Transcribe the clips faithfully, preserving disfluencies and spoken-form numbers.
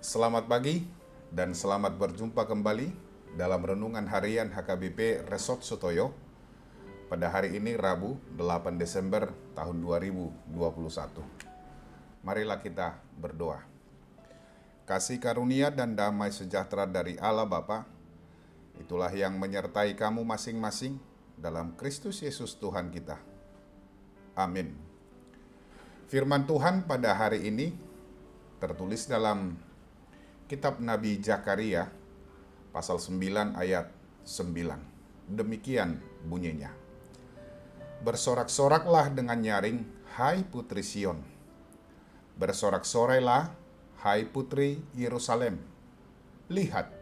Selamat pagi dan selamat berjumpa kembali dalam Renungan Harian H K B P Resort Sutoyo pada hari ini Rabu delapan Desember tahun dua ribu dua puluh satu. Marilah kita berdoa. Kasih karunia dan damai sejahtera dari Allah Bapa, itulah yang menyertai kamu masing-masing dalam Kristus Yesus Tuhan kita. Amin. Firman Tuhan pada hari ini tertulis dalam Kitab Nabi Zakaria, pasal sembilan ayat sembilan. Demikian bunyinya. Bersorak-soraklah dengan nyaring, hai putri Sion. Bersorak-sorailah, hai putri Yerusalem. Lihat,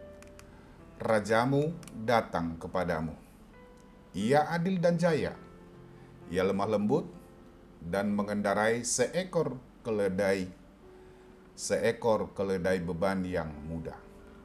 rajamu datang kepadamu. Ia adil dan jaya. Ia lemah lembut dan mengendarai seekor keledai seekor keledai beban yang muda.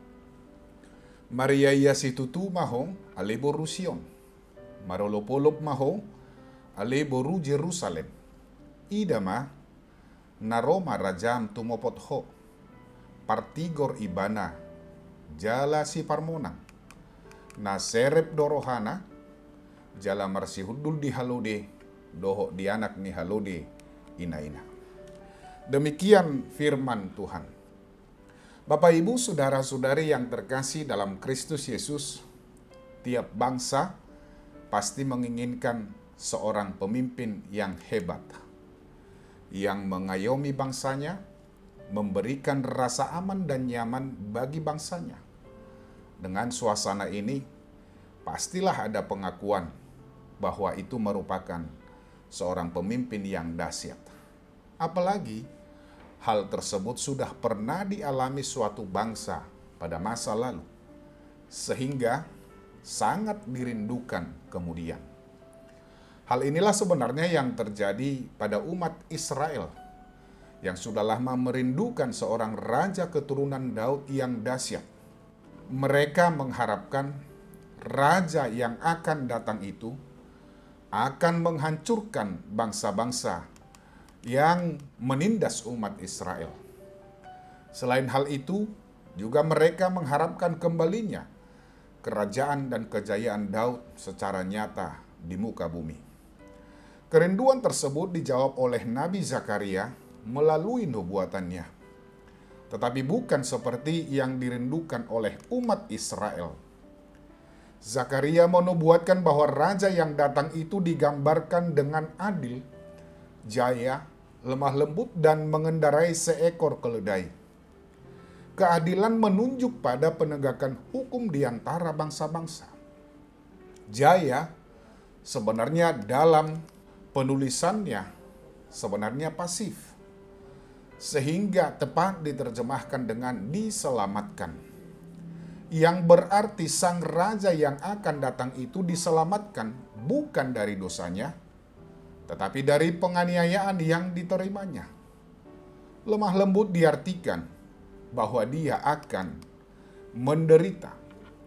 Maria yasitutu maho aleboru Sion, marolopolop maho aleboru Jerusalem. Idama naroma rajam tumopot ho, partigor ibana jala si parmonang, na serep dorohana jala marsihudul di halode doho di anak ni halode ina-ina. Demikian firman Tuhan. Bapak, Ibu, saudara-saudari yang terkasih dalam Kristus Yesus, tiap bangsa pasti menginginkan seorang pemimpin yang hebat, yang mengayomi bangsanya, memberikan rasa aman dan nyaman bagi bangsanya. Dengan suasana ini, pastilah ada pengakuan bahwa itu merupakan seorang pemimpin yang dahsyat. Apalagi hal tersebut sudah pernah dialami suatu bangsa pada masa lalu, sehingga sangat dirindukan kemudian. Hal inilah sebenarnya yang terjadi pada umat Israel, yang sudah lama merindukan seorang raja keturunan Daud yang dahsyat. Mereka mengharapkan raja yang akan datang itu akan menghancurkan bangsa-bangsa yang menindas umat Israel. Selain hal itu, juga mereka mengharapkan kembalinya kerajaan dan kejayaan Daud secara nyata di muka bumi. Kerinduan tersebut dijawab oleh Nabi Zakaria melalui nubuatannya, tetapi bukan seperti yang dirindukan oleh umat Israel. Zakaria menubuatkan bahwa raja yang datang itu digambarkan dengan adil, jaya, lemah lembut, dan mengendarai seekor keledai. Keadilan menunjuk pada penegakan hukum di antara bangsa-bangsa. Jaya sebenarnya dalam penulisannya sebenarnya pasif, sehingga tepat diterjemahkan dengan diselamatkan, yang berarti sang raja yang akan datang itu diselamatkan bukan dari dosanya, tetapi dari penganiayaan yang diterimanya. Lemah lembut diartikan bahwa dia akan menderita.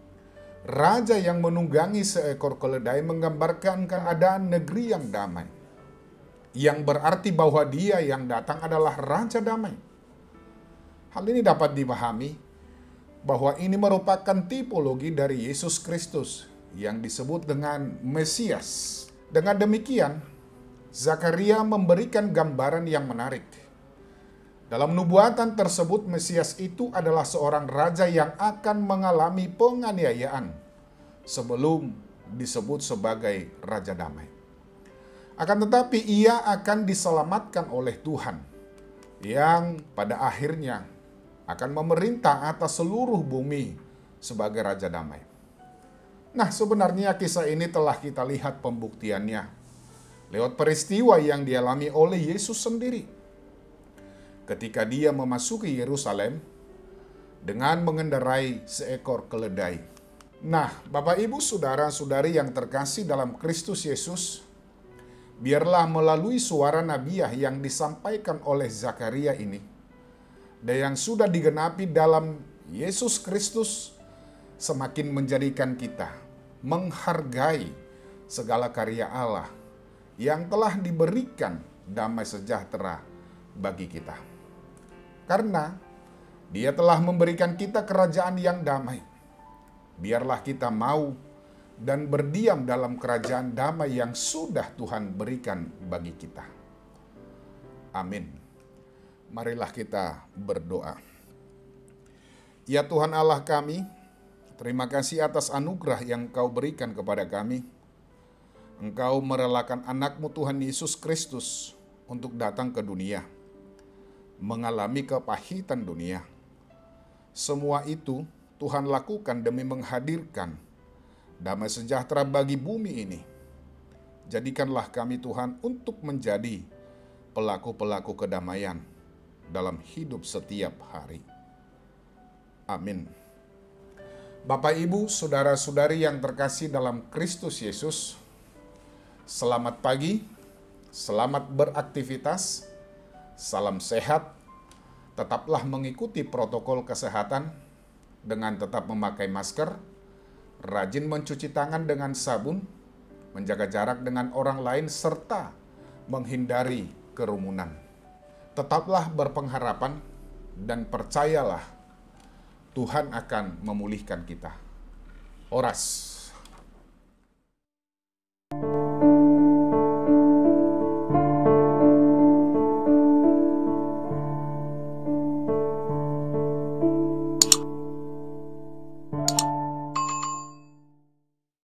Raja yang menunggangi seekor keledai menggambarkan keadaan negeri yang damai, yang berarti bahwa dia yang datang adalah raja damai. Hal ini dapat dipahami bahwa ini merupakan tipologi dari Yesus Kristus yang disebut dengan Mesias. Dengan demikian, Zakaria memberikan gambaran yang menarik. Dalam nubuatan tersebut, Mesias itu adalah seorang raja yang akan mengalami penganiayaan sebelum disebut sebagai Raja Damai. Akan tetapi ia akan diselamatkan oleh Tuhan, yang pada akhirnya akan memerintah atas seluruh bumi sebagai Raja Damai. Nah, sebenarnya kisah ini telah kita lihat pembuktiannya lewat peristiwa yang dialami oleh Yesus sendiri ketika dia memasuki Yerusalem dengan mengendarai seekor keledai. Nah, Bapak, Ibu, saudara-saudari yang terkasih dalam Kristus Yesus, biarlah melalui suara nabiah yang disampaikan oleh Zakaria ini, dan yang sudah digenapi dalam Yesus Kristus, semakin menjadikan kita menghargai segala karya Allah yang telah diberikan damai sejahtera bagi kita. Karena Dia telah memberikan kita kerajaan yang damai. Biarlah kita mau dan berdiam dalam kerajaan damai yang sudah Tuhan berikan bagi kita. Amin. Marilah kita berdoa. Ya Tuhan Allah kami, terima kasih atas anugerah yang Kau berikan kepada kami. Engkau merelakan anak-Mu Tuhan Yesus Kristus untuk datang ke dunia, mengalami kepahitan dunia. Semua itu Tuhan lakukan demi menghadirkan damai sejahtera bagi bumi ini. Jadikanlah kami Tuhan untuk menjadi pelaku-pelaku kedamaian dalam hidup setiap hari. Amin. Bapak, Ibu, saudara-saudari yang terkasih dalam Kristus Yesus, selamat pagi, selamat beraktivitas, salam sehat. Tetaplah mengikuti protokol kesehatan dengan tetap memakai masker, rajin mencuci tangan dengan sabun, menjaga jarak dengan orang lain, serta menghindari kerumunan. Tetaplah berpengharapan dan percayalah Tuhan akan memulihkan kita. Oras.